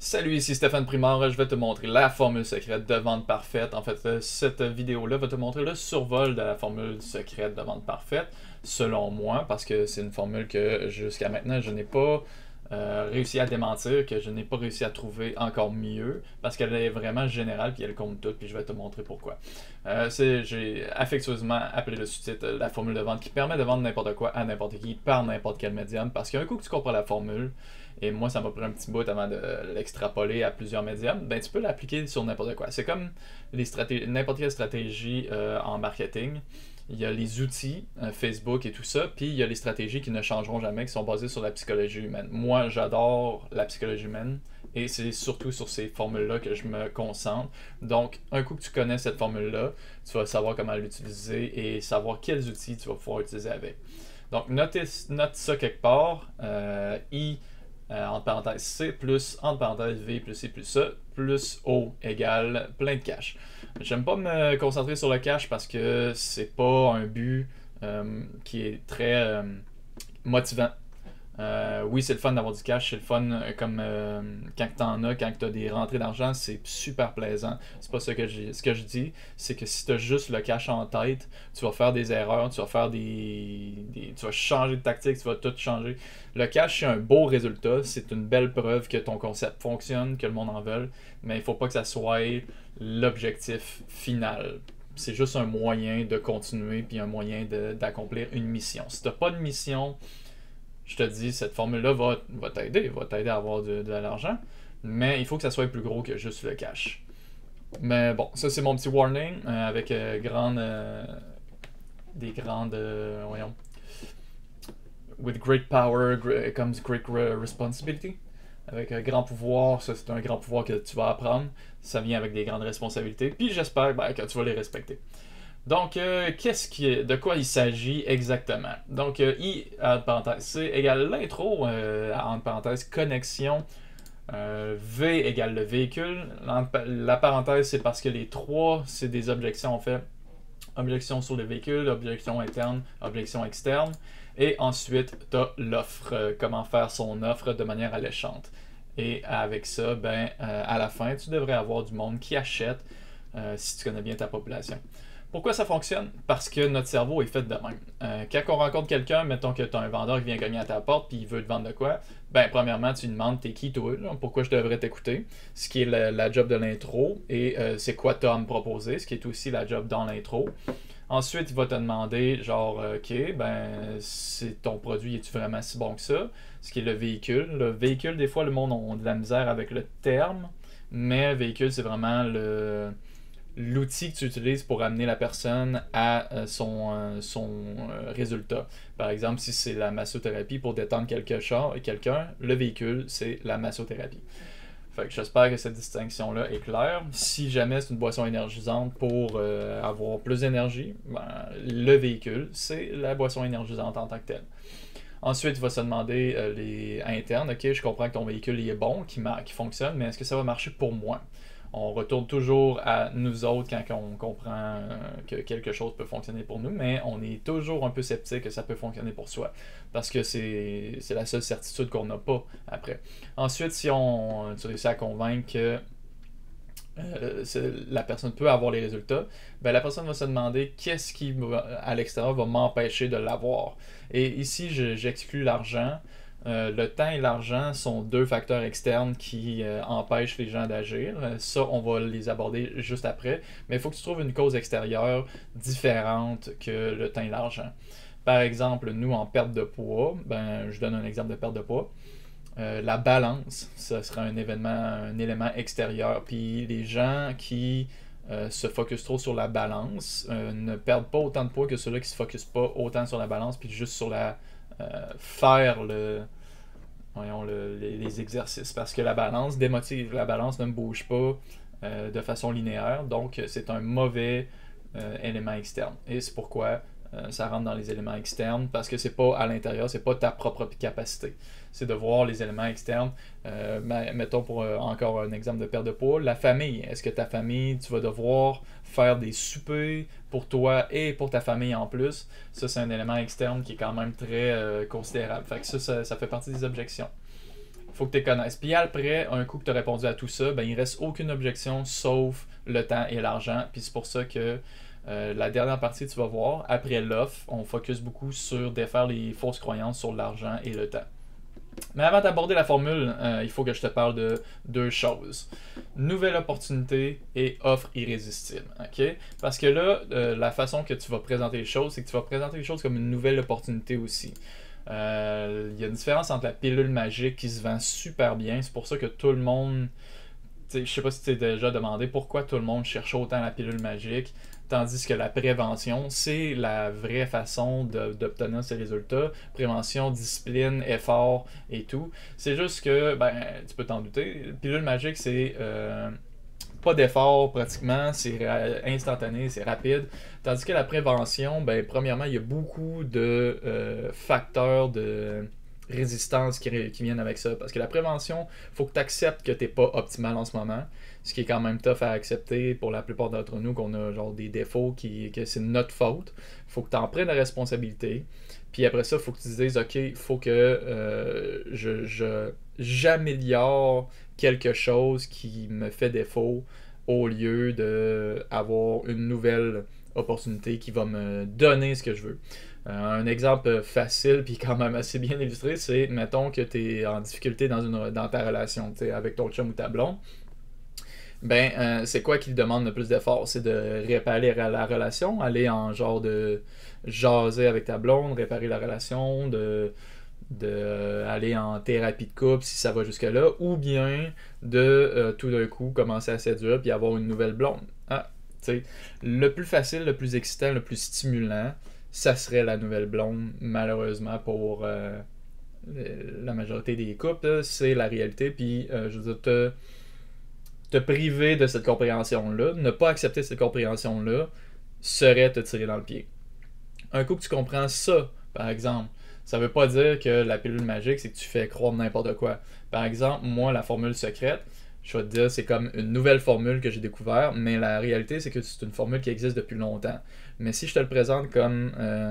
Salut, ici Stéphane Primard, je vais te montrer la formule secrète de vente parfaite. En fait, cette vidéo-là va te montrer le survol de la formule secrète de vente parfaite, selon moi, parce que c'est une formule que jusqu'à maintenant, je n'ai pas réussi à démentir, que je n'ai pas réussi à trouver encore mieux, parce qu'elle est vraiment générale, puis elle compte tout, puis je vais te montrer pourquoi. J'ai affectueusement appelé le sous-titre la formule de vente qui permet de vendre n'importe quoi à n'importe qui par n'importe quel médium, parce qu'un coup que tu comprends la formule, et moi ça m'a pris un petit bout avant de l'extrapoler à plusieurs médiums, ben tu peux l'appliquer sur n'importe quoi. C'est comme n'importe quelle stratégie en marketing. Il y a les outils, Facebook et tout ça, puis il y a les stratégies qui ne changeront jamais, qui sont basées sur la psychologie humaine. Moi, j'adore la psychologie humaine, et c'est surtout sur ces formules-là que je me concentre. Donc, un coup que tu connais cette formule-là, tu vas savoir comment l'utiliser et savoir quels outils tu vas pouvoir utiliser avec. Donc, note ça quelque part. I entre parenthèses C plus, entre parenthèses V plus C plus A, plus O égale plein de cash. J'aime pas me concentrer sur le cash parce que c'est pas un but qui est très motivant. Oui, c'est le fun d'avoir du cash, c'est le fun comme quand t'en as, quand t'as des rentrées d'argent, c'est super plaisant. C'est pas ça que ce que je dis, c'est que si t'as juste le cash en tête, tu vas faire des erreurs, tu vas faire tu vas changer de tactique, tu vas tout changer. Le cash, c'est un beau résultat, c'est une belle preuve que ton concept fonctionne, que le monde en veut, mais il faut pas que ça soit l'objectif final. C'est juste un moyen de continuer, puis un moyen d'accomplir une mission. Si t'as pas de mission, je te dis, cette formule-là va t'aider à avoir de l'argent, mais il faut que ça soit plus gros que juste le cash. Mais bon, ça c'est mon petit warning avec des grandes, voyons, with great power comes great responsibility. Avec un grand pouvoir, ça c'est un grand pouvoir que tu vas apprendre, ça vient avec des grandes responsabilités, puis j'espère que tu vas les respecter. Donc, de quoi il s'agit exactement? Donc, I, entre parenthèses, C égale l'intro, entre parenthèses, connexion. V égale le véhicule. La parenthèse, c'est parce que les trois, c'est des objections, en fait. Objection sur le véhicule, objection interne, objection externe. Et ensuite, tu as l'offre, comment faire son offre de manière alléchante. Et avec ça, ben, à la fin, tu devrais avoir du monde qui achète si tu connais bien ta population. Pourquoi ça fonctionne? Parce que notre cerveau est fait de même. Quand on rencontre quelqu'un, mettons que tu as un vendeur qui vient cogner à ta porte puis il veut te vendre de quoi, ben premièrement, tu lui demandes t'es qui toi, pourquoi je devrais t'écouter, ce qui est la job de l'intro, et c'est quoi tu as à me proposer, ce qui est aussi la job dans l'intro. Ensuite, il va te demander, genre, ok, ben, c'est ton produit, est-tu vraiment si bon que ça? Ce qui est le véhicule. Le véhicule, des fois, le monde a de la misère avec le terme, mais véhicule, c'est vraiment l'outil que tu utilises pour amener la personne à son résultat. Par exemple, si c'est la massothérapie pour détendre quelqu'un, le véhicule, c'est la massothérapie. Fait que j'espère que cette distinction-là est claire. Si jamais c'est une boisson énergisante pour avoir plus d'énergie, ben, le véhicule, c'est la boisson énergisante en tant que telle. Ensuite, il va se demander les internes. Ok, je comprends que ton véhicule il est bon, qui fonctionne, mais est-ce que ça va marcher pour moi? On retourne toujours à nous autres quand on comprend que quelque chose peut fonctionner pour nous, mais on est toujours un peu sceptique que ça peut fonctionner pour soi, parce que c'est la seule certitude qu'on n'a pas après. Ensuite, si tu réussis à convaincre que la personne peut avoir les résultats, ben la personne va se demander qu'est-ce qui à l'extérieur va m'empêcher de l'avoir. Et ici, j'exclus l'argent. Le temps et l'argent sont deux facteurs externes qui empêchent les gens d'agir. Ça, on va les aborder juste après. Mais il faut que tu trouves une cause extérieure différente que le temps et l'argent. Par exemple, nous, en perte de poids, ben, je donne un exemple de perte de poids. La balance, ça sera un élément extérieur. Puis les gens qui se focusent trop sur la balance ne perdent pas autant de poids que ceux-là qui se focusent pas autant sur la balance, puis juste sur faire les exercices. Parce que la balance démotive, la balance ne bouge pas de façon linéaire, donc c'est un mauvais élément externe. Et c'est pourquoi ça rentre dans les éléments externes, parce que c'est pas à l'intérieur, c'est pas ta propre capacité. C'est de voir les éléments externes. Mettons pour encore un exemple de perte de poids, la famille. Est-ce que ta famille, tu vas devoir faire des soupers pour toi et pour ta famille en plus? Ça, c'est un élément externe qui est quand même très considérable. Fait que ça fait partie des objections. Faut que tu les connaisses. Puis après, un coup que tu as répondu à tout ça, ben il reste aucune objection sauf le temps et l'argent. Puis c'est pour ça que la dernière partie, tu vas voir, après l'offre, on focus beaucoup sur défaire les fausses croyances sur l'argent et le temps. Mais avant d'aborder la formule, il faut que je te parle de deux choses. Nouvelle opportunité et offre irrésistible. Okay? Parce que là, la façon que tu vas présenter les choses, c'est que tu vas présenter les choses comme une nouvelle opportunité aussi. Il y a une différence entre la pilule magique qui se vend super bien. C'est pour ça que tout le monde... Je sais pas si tu t'es déjà demandé pourquoi tout le monde cherche autant la pilule magique, tandis que la prévention, c'est la vraie façon d'obtenir ces résultats. Prévention, discipline, effort et tout. C'est juste que, ben, tu peux t'en douter, pilule magique, c'est pas d'effort pratiquement, c'est instantané, c'est rapide. Tandis que la prévention, ben, premièrement, il y a beaucoup de facteurs de résistance qui viennent avec ça. Parce que la prévention, il faut que tu acceptes que tu n'es pas optimal en ce moment. Ce qui est quand même tough à accepter pour la plupart d'entre nous, qu'on a genre des défauts, que c'est notre faute. Il faut que tu en prennes la responsabilité. Puis après ça, il faut que tu te dises, OK, il faut que j'améliore quelque chose qui me fait défaut au lieu d'avoir une nouvelle opportunité qui va me donner ce que je veux. Un exemple facile puis quand même assez bien illustré, c'est mettons que tu es en difficulté dans ta relation avec ton chum ou ta blonde. Ben, c'est quoi qui te demande le plus d'efforts? C'est de réparer la relation, aller en genre de jaser avec ta blonde, réparer la relation, aller en thérapie de couple si ça va jusque-là, ou bien de tout d'un coup commencer à séduire puis avoir une nouvelle blonde. Ah, le plus facile, le plus excitant, le plus stimulant, ça serait la nouvelle blonde, malheureusement pour la majorité des couples, c'est la réalité, puis je veux dire, te priver de cette compréhension-là, ne pas accepter cette compréhension-là, serait te tirer dans le pied. Un coup que tu comprends ça, par exemple, ça veut pas dire que la pilule magique, c'est que tu fais croire n'importe quoi. Par exemple, moi, la formule secrète, je vais te dire, c'est comme une nouvelle formule que j'ai découverte, mais la réalité, c'est que c'est une formule qui existe depuis longtemps. Mais si je te le présente comme,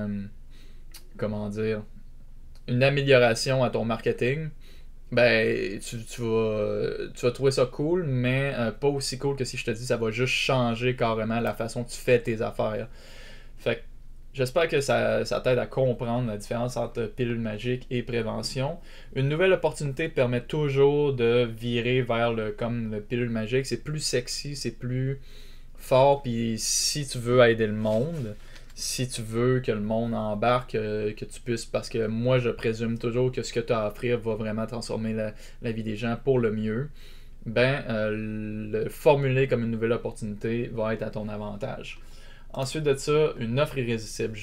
comment dire, une amélioration à ton marketing, ben, tu vas trouver ça cool, mais pas aussi cool que si je te dis ça va juste changer carrément la façon que tu fais tes affaires. Fait que j'espère que ça t'aide à comprendre la différence entre pilule magique et prévention. Une nouvelle opportunité permet toujours de virer vers comme le pilule magique. C'est plus sexy, c'est plus fort, puis si tu veux aider le monde, si tu veux que le monde embarque, que tu puisses, parce que moi je présume toujours que ce que tu as à offrir va vraiment transformer la vie des gens pour le mieux, ben le formuler comme une nouvelle opportunité va être à ton avantage. Ensuite de ça, une offre irrésistible.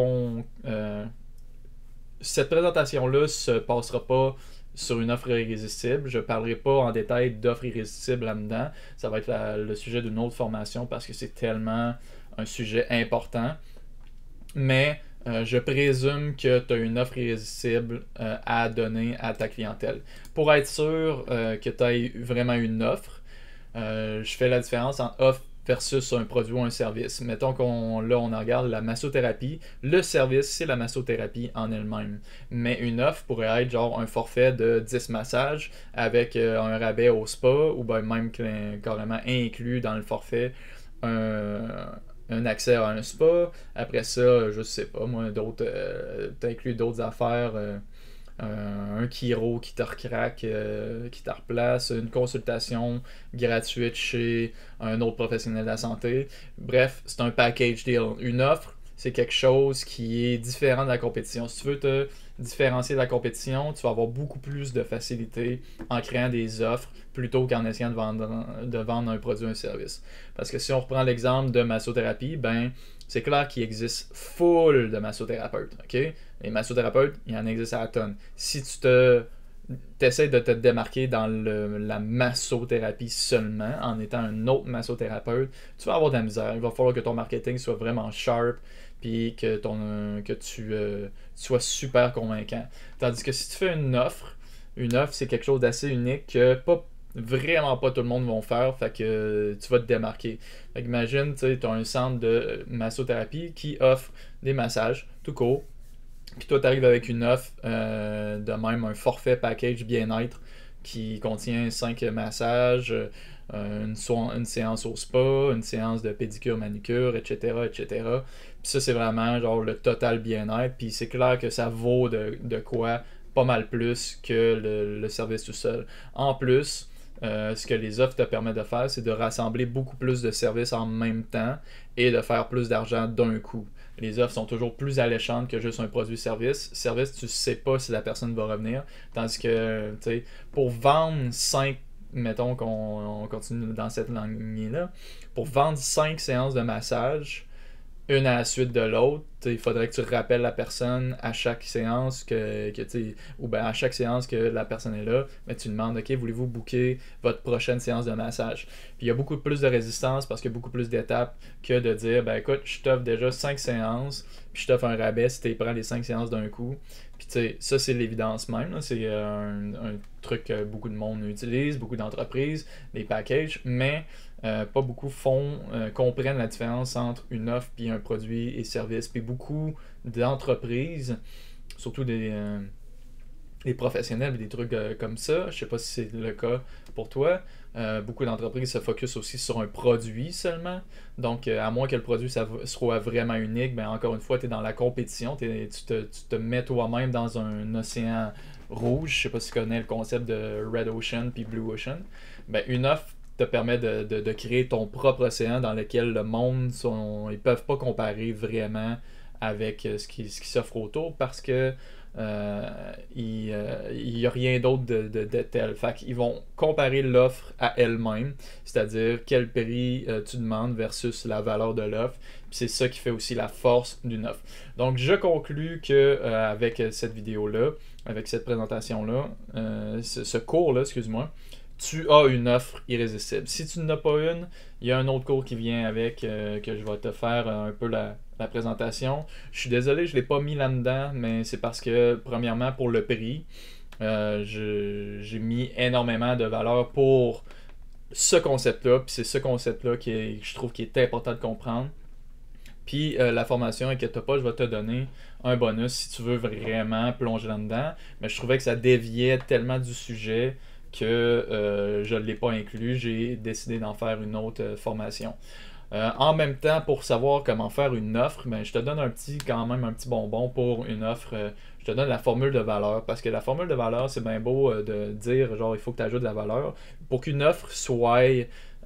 Cette présentation-là se passera pas sur une offre irrésistible. Je ne parlerai pas en détail d'offre irrésistible là-dedans. Ça va être le sujet d'une autre formation parce que c'est tellement un sujet important. Mais je présume que tu as une offre irrésistible à donner à ta clientèle. Pour être sûr que tu aies vraiment une offre, je fais la différence entre offre versus un produit ou un service. Mettons on regarde la massothérapie. Le service, c'est la massothérapie en elle-même. Mais une offre pourrait être genre un forfait de 10 massages avec un rabais au spa ou ben même carrément inclus dans le forfait un accès à un spa. Après ça, je sais pas, moi, t'inclus d'autres affaires. Un chiro qui te recraque, qui te replace, une consultation gratuite chez un autre professionnel de la santé. Bref, c'est un package deal. Une offre, c'est quelque chose qui est différent de la compétition. Si tu veux te différencier de la compétition, tu vas avoir beaucoup plus de facilité en créant des offres plutôt qu'en essayant de vendre un produit ou un service. Parce que si on reprend l'exemple de massothérapie, ben c'est clair qu'il existe full de massothérapeutes. Okay? Les massothérapeutes, il y en existe à la tonne. Si tu essaies de te démarquer dans la massothérapie seulement, en étant un autre massothérapeute, tu vas avoir de la misère. Il va falloir que ton marketing soit vraiment sharp, puis que tu sois super convaincant. Tandis que si tu fais une offre, c'est quelque chose d'assez unique que vraiment pas tout le monde va faire, fait que tu vas te démarquer. Fait qu'imagine, tu as un centre de massothérapie qui offre des massages, tout court, puis toi tu arrives avec une offre de même un forfait package bien-être qui contient 5 massages, une séance au spa, une séance de pédicure, manucure, etc., etc. Puis ça, c'est vraiment genre le total bien-être. Puis c'est clair que ça vaut de quoi pas mal plus que le service tout seul. En plus, ce que les offres te permettent de faire, c'est de rassembler beaucoup plus de services en même temps et de faire plus d'argent d'un coup. Les offres sont toujours plus alléchantes que juste un produit-service. Service, tu sais pas si la personne va revenir. Tandis que, tu sais, pour vendre 5, mettons qu'on continue dans cette lignée-là, pour vendre 5 séances de massage, une à la suite de l'autre, il faudrait que tu rappelles la personne à chaque séance ou ben à chaque séance que la personne est là, mais tu demandes, ok, voulez-vous booker votre prochaine séance de massage? Puis il y a beaucoup plus de résistance parce qu'il y a beaucoup plus d'étapes que de dire, ben écoute, je t'offre déjà 5 séances, puis je t'offre un rabais si tu prends les 5 séances d'un coup. Puis tu sais, ça c'est l'évidence même, là. C'est un truc que beaucoup de monde utilise, beaucoup d'entreprises, des packages, mais pas beaucoup comprennent la différence entre une offre puis un produit et service. Puis beaucoup d'entreprises, surtout des professionnels et des trucs comme ça, je sais pas si c'est le cas pour toi, beaucoup d'entreprises se focusent aussi sur un produit seulement. Donc, à moins que le produit soit vraiment unique, ben encore une fois, tu es dans la compétition, tu te mets toi-même dans un océan rouge. Je sais pas si tu connais le concept de Red Ocean puis Blue Ocean. Ben, une offre te permet de créer ton propre océan dans lequel le monde, ils peuvent pas comparer vraiment avec ce qui s'offre autour parce que il n'y a rien d'autre de tel. Fait qu'ils vont comparer l'offre à elle-même, c'est-à-dire quel prix tu demandes versus la valeur de l'offre. Puis c'est ça qui fait aussi la force d'une offre. Donc je conclus que avec cette vidéo-là, avec cette présentation-là, ce cours-là, excuse-moi, tu as une offre irrésistible. Si tu n'en as pas une, il y a un autre cours qui vient avec que je vais te faire un peu la présentation. Je suis désolé, je ne l'ai pas mis là-dedans, mais c'est parce que, premièrement, pour le prix, j'ai mis énormément de valeur pour ce concept-là, puis c'est ce concept-là je trouve qui est important de comprendre. Puis la formation, inquiète pas, je vais te donner un bonus si tu veux vraiment plonger là-dedans. Mais je trouvais que ça déviait tellement du sujet que je ne l'ai pas inclus. J'ai décidé d'en faire une autre formation. En même temps, pour savoir comment faire une offre, ben, je te donne quand même un petit bonbon pour une offre. Je te donne la formule de valeur. Parce que la formule de valeur, c'est bien beau de dire, genre, il faut que tu ajoutes de la valeur. Pour qu'une offre soit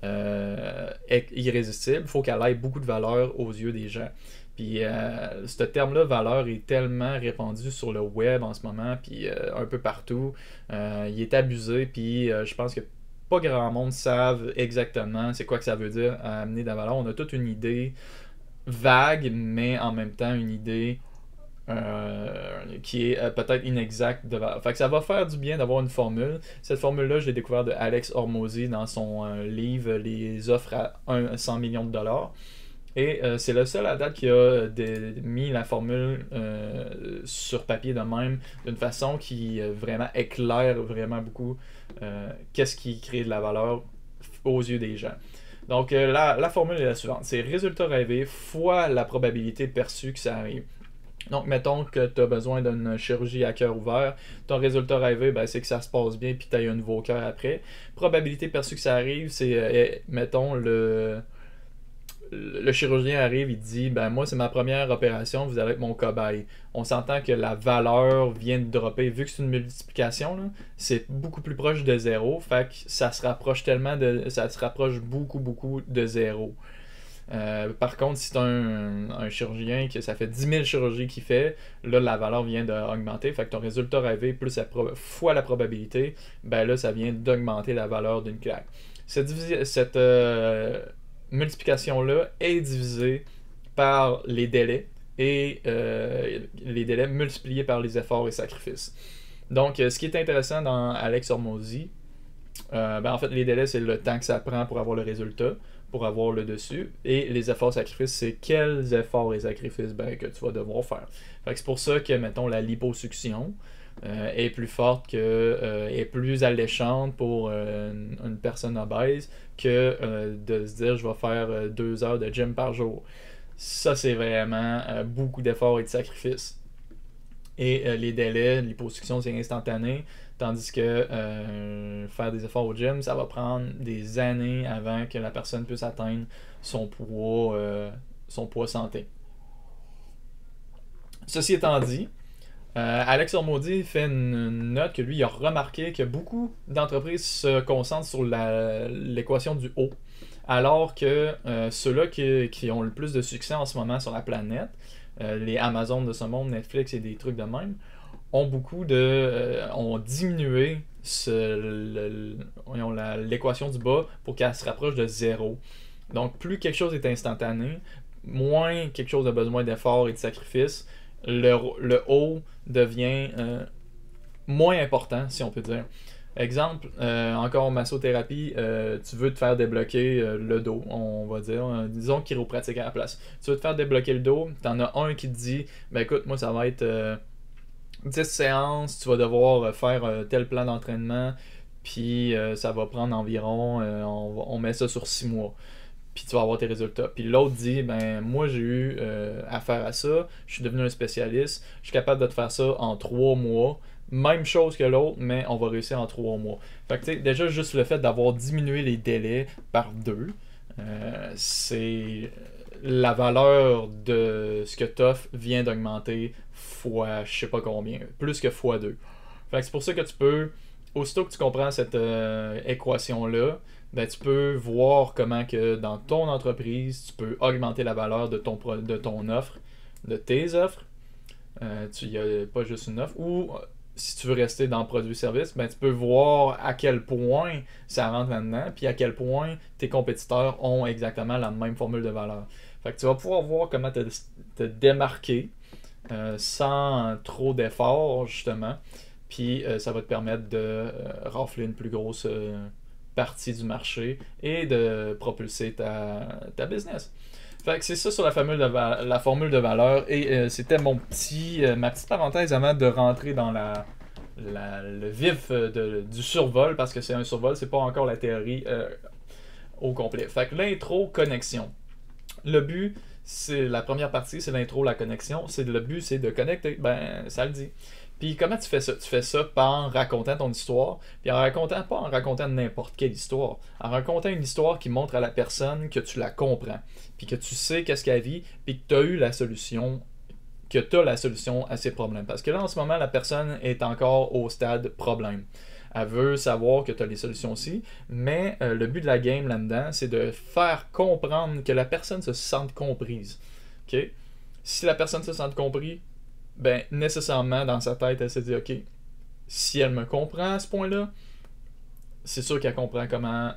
irrésistible, il faut qu'elle ait beaucoup de valeur aux yeux des gens. Puis ce terme-là, valeur, est tellement répandu sur le web en ce moment, puis un peu partout. Il est abusé, puis je pense que pas grand monde savent exactement c'est quoi que ça veut dire amener de la valeur. On a toute une idée vague, mais en même temps une idée qui est peut-être inexacte de valeur. Fait que ça va faire du bien d'avoir une formule. Cette formule-là, je l'ai découvert de Alex Hormozy dans son livre Les offres à 100 millions de dollars. Et c'est le seul à date qui a mis la formule sur papier de même, d'une façon qui vraiment éclaire vraiment beaucoup qu'est-ce qui crée de la valeur aux yeux des gens. Donc la formule est la suivante, c'est résultat rêvé fois la probabilité perçue que ça arrive. Donc, mettons que tu as besoin d'une chirurgie à cœur ouvert. Ton résultat rêvé, ben, c'est que ça se passe bien puis tu as un nouveau cœur après. Probabilité perçue que ça arrive, c'est, mettons, le chirurgien arrive, il dit, ben moi c'est ma première opération, vous allez être mon cobaye. On s'entend que la valeur vient de dropper, vu que c'est une multiplication, là, c'est beaucoup plus proche de zéro, fait que ça se rapproche beaucoup de zéro. Par contre, si tu as un chirurgien que ça fait 10 000 chirurgies qu'il fait, là la valeur vient d'augmenter, fait que ton résultat rêvé plus fois la probabilité, ben là ça vient d'augmenter la valeur d'une claque. Cette multiplication-là est divisée par les délais et les délais multipliés par les efforts et sacrifices. Donc, ce qui est intéressant dans Alex Hormozy, ben en fait, les délais, c'est le temps que ça prend pour avoir le résultat, pour avoir le dessus, et les efforts et sacrifices, c'est quels efforts et sacrifices que tu vas devoir faire. Fait que c'est pour ça que, mettons, la liposuction est plus forte est plus alléchante pour une personne obèse que de se dire je vais faire 2 heures de gym par jour. Ça, c'est vraiment beaucoup d'efforts et de sacrifices. Et les délais, l'hyposuction, c'est instantané. Tandis que faire des efforts au gym, ça va prendre des années avant que la personne puisse atteindre son poids santé. Ceci étant dit, Alex Hormozy fait une note que lui, il a remarqué que beaucoup d'entreprises se concentrent sur l'équation du haut, alors que ceux-là qui ont le plus de succès en ce moment sur la planète, les Amazon de ce monde, Netflix et des trucs de même, ont diminué l'équation du bas pour qu'elle se rapproche de zéro. Donc, plus quelque chose est instantané, moins quelque chose a besoin d'effort et de sacrifice, le haut devient moins important, si on peut dire. Exemple, encore massothérapie, tu veux te faire débloquer le dos, on va dire, disons chiropratique à la place. Tu veux te faire débloquer le dos, t'en as un qui te dit, ben écoute, moi ça va être 10 séances, tu vas devoir faire tel plan d'entraînement, puis ça va prendre environ, on met ça sur 6 mois, puis tu vas avoir tes résultats. Puis l'autre dit, ben moi j'ai eu affaire à ça, je suis devenu un spécialiste, je suis capable de te faire ça en 3 mois, même chose que l'autre, mais on va réussir en 3 mois. Fait que tu sais, déjà juste le fait d'avoir diminué les délais par 2, c'est la valeur de ce que t'offres vient d'augmenter fois je sais pas combien, plus que fois 2. Fait que c'est pour ça que tu peux, aussitôt que tu comprends cette équation-là, ben, tu peux voir comment que dans ton entreprise, tu peux augmenter la valeur de ton offre, de tes offres. Il n'y a pas juste une offre. Ou si tu veux rester dans produit-service, ben, tu peux voir à quel point ça rentre là-dedans, puis à quel point tes compétiteurs ont exactement la même formule de valeur. Fait que tu vas pouvoir voir comment te démarquer sans trop d'efforts, justement. Puis ça va te permettre de rafler une plus grosse partie du marché et de propulser ta business. Fait que c'est ça sur la formule de valeur. Et c'était ma petite parenthèse avant de rentrer dans le vif du survol, parce que c'est un survol, c'est pas encore la théorie au complet. Fait que l'intro, connexion. Le but, c'est la première partie, c'est l'intro, la connexion. Le but, c'est de connecter. Ben, ça le dit. Puis comment tu fais ça? Tu fais ça en racontant ton histoire, puis pas en racontant n'importe quelle histoire, en racontant une histoire qui montre à la personne que tu la comprends, puis que tu sais qu'est-ce qu'elle vit, puis que tu as eu la solution, que tu as la solution à ses problèmes. Parce que là, en ce moment, la personne est encore au stade problème. Elle veut savoir que tu as les solutions aussi, mais le but de la game là-dedans, c'est de faire comprendre que la personne se sente comprise. Okay? Si la personne se sente comprise, ben nécessairement dans sa tête elle se dit ok, si elle me comprend à ce point là, c'est sûr qu'elle comprend comment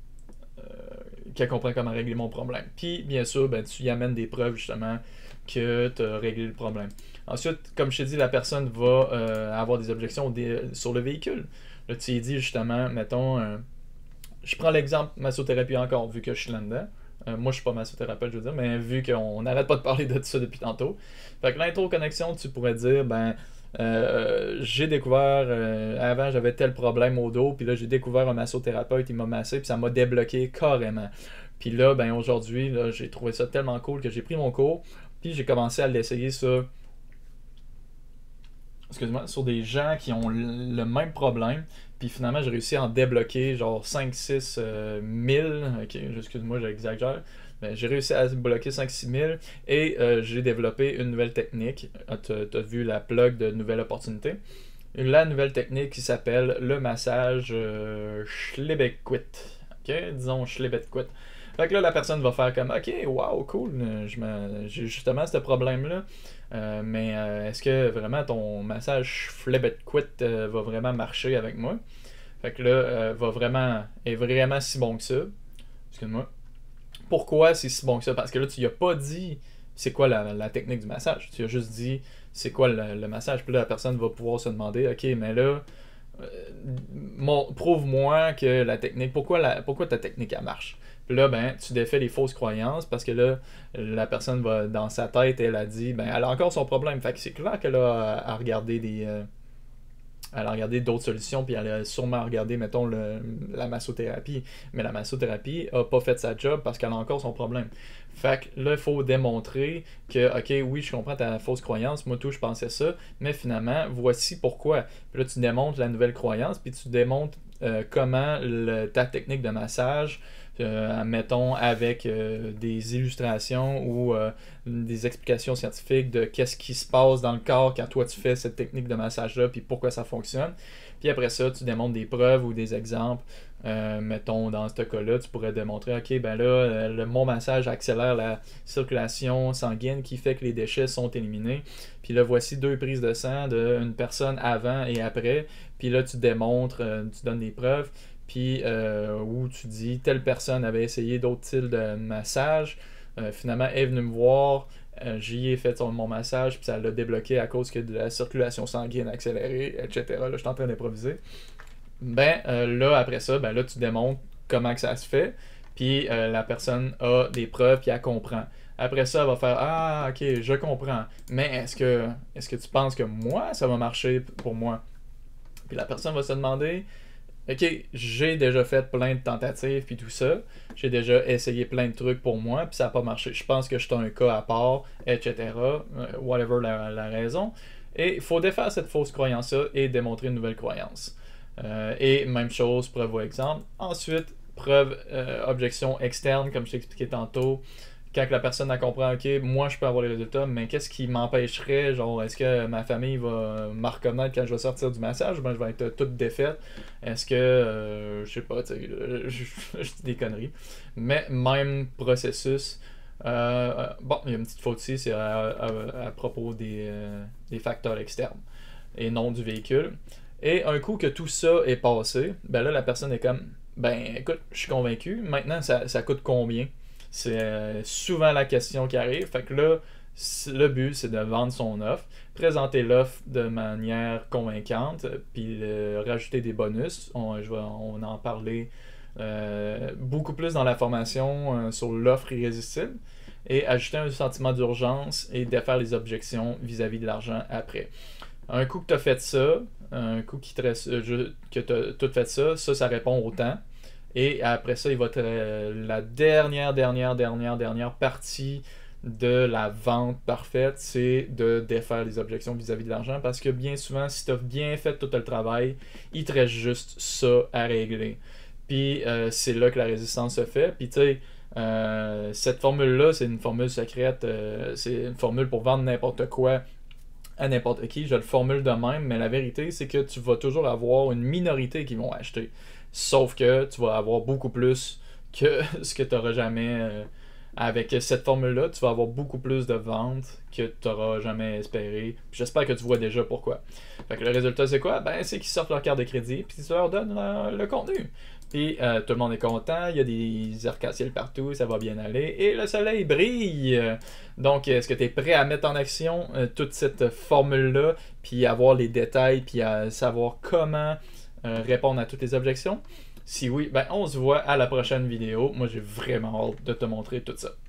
régler mon problème. Puis bien sûr, ben tu y amènes des preuves justement que tu as réglé le problème. Ensuite, comme je t'ai dit, la personne va avoir des objections sur le véhicule. Là tu y dis justement, mettons je prends l'exemple massothérapie encore, vu que je suis là-dedans. Moi, je suis pas massothérapeute, je veux dire, mais vu qu'on n'arrête pas de parler de ça depuis tantôt. Fait que l'intro-connexion, tu pourrais dire, ben, j'ai découvert, avant j'avais tel problème au dos, puis là j'ai découvert un massothérapeute, il m'a massé, puis ça m'a débloqué carrément. Puis là, ben aujourd'hui, là, j'ai trouvé ça tellement cool que j'ai pris mon cours, puis j'ai commencé à l'essayer sur des gens qui ont le même problème. Puis finalement, j'ai réussi à en débloquer genre 5-6 000. Ok, excuse-moi, j'exagère. Mais j'ai réussi à bloquer 5-6 000 et j'ai développé une nouvelle technique. Tu as vu la plug de nouvelle opportunité. La nouvelle technique qui s'appelle le massage Schlebequit. Ok, disons Schlebequit. Fait que là, la personne va faire comme ok, wow, cool, j'ai justement ce problème-là. Mais est-ce que vraiment ton massage Schlebequit va vraiment marcher avec moi? Fait que là, est vraiment si bon que ça. Excuse-moi. Pourquoi c'est si bon que ça? Parce que là, tu lui as pas dit c'est quoi la technique du massage. Tu as juste dit c'est quoi le massage. Puis là, la personne va pouvoir se demander ok, mais là, prouve-moi que la technique, pourquoi ta technique elle marche. Puis là, ben, tu défais les fausses croyances parce que là, la personne va, dans sa tête, elle a dit, ben, elle a encore son problème. Fait que c'est clair qu'elle a à regarder elle a regardé d'autres solutions, puis elle a sûrement regardé, mettons, la massothérapie. Mais la massothérapie a pas fait sa job parce qu'elle a encore son problème. Fait que là, il faut démontrer que, ok, oui, je comprends ta fausse croyance, moi tout, je pensais ça, mais finalement, voici pourquoi. Puis là, tu démontres la nouvelle croyance, puis tu démontres comment ta technique de massage, mettons, avec des illustrations ou des explications scientifiques de qu'est-ce qui se passe dans le corps quand toi tu fais cette technique de massage-là, puis pourquoi ça fonctionne. Puis après ça, tu démontres des preuves ou des exemples. Mettons, dans ce cas-là, tu pourrais démontrer, ok, ben là, mon massage accélère la circulation sanguine qui fait que les déchets sont éliminés. Puis là, voici 2 prises de sang d'une personne avant et après. Puis là, tu démontres, tu donnes des preuves. Puis où tu dis, telle personne avait essayé d'autres styles de massage. Finalement, elle est venue me voir. J'y ai fait mon massage, puis ça l'a débloqué à cause que de la circulation sanguine accélérée, etc. Là, je suis en train d'improviser. Ben là, après ça, ben là, tu démontres comment que ça se fait, puis la personne a des preuves, puis elle comprend. Après ça, elle va faire ah, ok, je comprends. Mais est-ce que tu penses que moi, ça va marcher pour moi? Puis la personne va se demander ok, j'ai déjà fait plein de tentatives, puis tout ça. J'ai déjà essayé plein de trucs pour moi, puis ça n'a pas marché. Je pense que je suis un cas à part, etc. Whatever la raison. Et il faut défaire cette fausse croyance-là et démontrer une nouvelle croyance. Et même chose, preuve ou exemple. Ensuite, preuve, objection externe, comme je t'ai expliqué tantôt. Quand la personne a compris, ok, moi je peux avoir les résultats, mais qu'est-ce qui m'empêcherait, genre, est-ce que ma famille va me reconnaître quand je vais sortir du massage, ben je vais être toute défaite. Est-ce que, je sais pas, tu sais, je dis des conneries. Mais même processus, bon, il y a une petite faute ici, c'est à propos des facteurs externes et non du véhicule. Et un coup que tout ça est passé, ben là, la personne est comme, ben écoute, je suis convaincu, maintenant ça coûte combien? C'est souvent la question qui arrive. Fait que là, le but, c'est de vendre son offre, présenter l'offre de manière convaincante, puis rajouter des bonus. On va en parler beaucoup plus dans la formation sur l'offre irrésistible, et ajouter un sentiment d'urgence et défaire les objections vis-à-vis de l'argent après. Un coup que tu as fait ça, un coup que tu as tout fait ça, ça répond au temps. Et après ça, il va être la dernière partie de la vente parfaite, c'est de défaire les objections vis-à-vis de l'argent. Parce que bien souvent, si tu as bien fait tout le travail, il te reste juste ça à régler. Puis c'est là que la résistance se fait. Puis tu sais, cette formule-là, c'est une formule secrète. C'est une formule pour vendre n'importe quoi à n'importe qui. Je le formule de même, mais la vérité, c'est que tu vas toujours avoir une minorité qui vont acheter. Sauf que tu vas avoir beaucoup plus que ce que tu n'auras jamais. Avec cette formule-là, tu vas avoir beaucoup plus de ventes que tu n'auras jamais espéré. Puis j'espère que tu vois déjà pourquoi. Fait que le résultat, c'est quoi? Ben, c'est qu'ils sortent leur carte de crédit, puis tu leur donnes le contenu. Puis tout le monde est content, il y a des arcs-en-ciel partout, ça va bien aller, et le soleil brille. Donc, est-ce que tu es prêt à mettre en action toute cette formule-là, puis avoir les détails, puis à savoir comment répondre à toutes les objections? Si oui, ben on se voit à la prochaine vidéo. Moi, j'ai vraiment hâte de te montrer tout ça.